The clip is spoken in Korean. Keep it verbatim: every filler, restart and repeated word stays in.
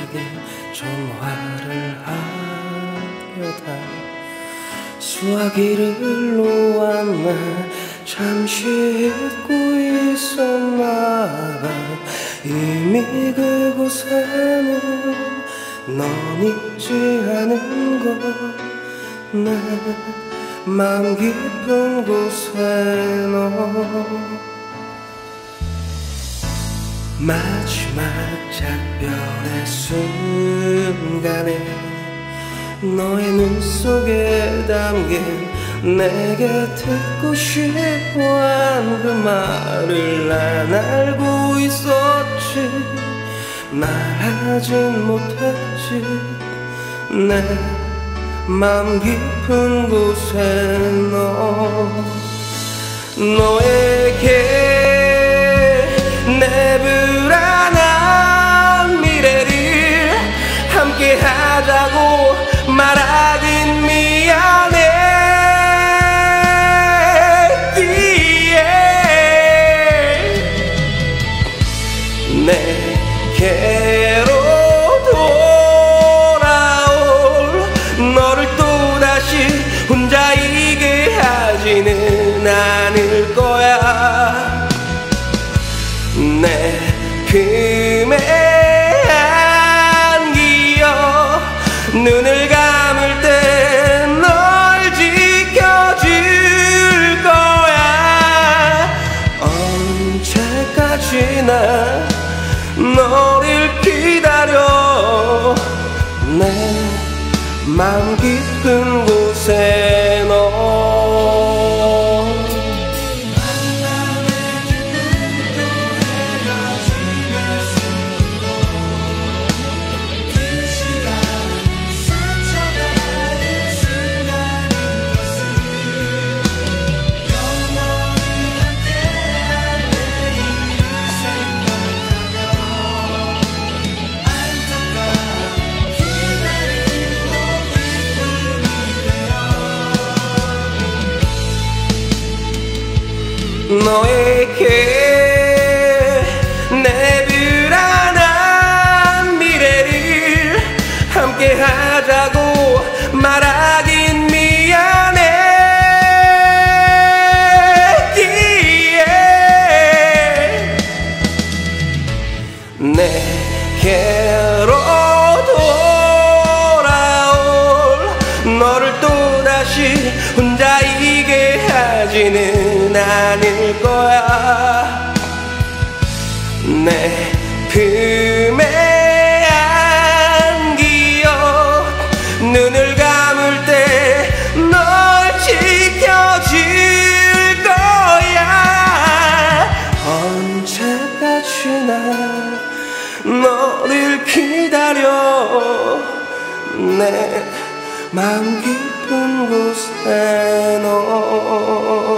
너에게 전화를 하려다 수화기를 놓았나 잠시 잊고 있었나봐. 이미 그곳에는 넌 있지 않은 것, 내 맘 깊은 곳에 너. 마지막 작별의 순간에 너의 눈 속에 담긴 내게 듣고 싶어한 그 말을 난 알고 있었지. 말하진 못했지. 내 맘 깊은 곳에 너. 너에게 내 불안한 미래를 함께 하자고 말하긴 미안해. 내게로 돌아올 너를 또다시 혼자이게 하지는 않을 거야. 내 금해한 기억 눈을 감을 때 널 지켜줄 거야. 언제까지나 너를 기다려. 내 맘 깊은 곳에 너. 너에게 내 불안한 미래를 함께 하자고 말하긴 미안해. 내게로 돌아올 너를 또다시 혼자이게 하지는 않을 거야. 내 금해한 기억 눈을 감을 때 널 지켜줄 거야. 언제까지나 너를 기다려. 내 맘 깊은 곳에 너.